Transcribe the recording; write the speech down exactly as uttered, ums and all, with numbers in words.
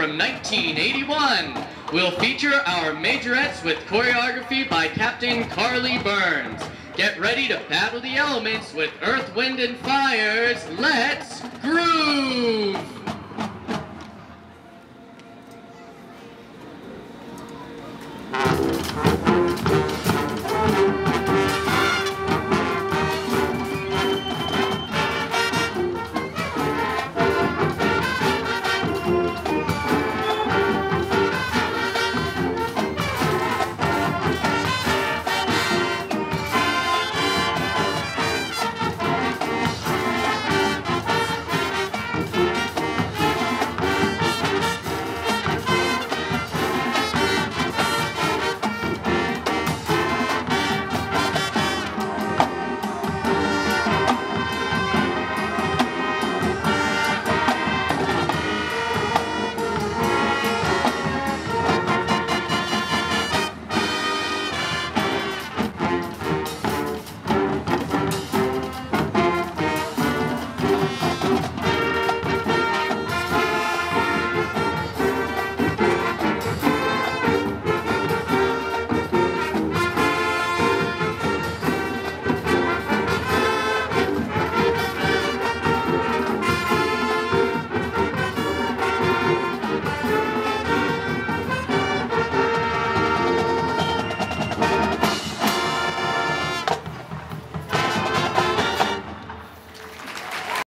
from nineteen eighty-one. We'll feature our majorettes with choreography by Captain Carly Burns. Get ready to battle the elements with Earth, Wind, and Fire's Let's Groove!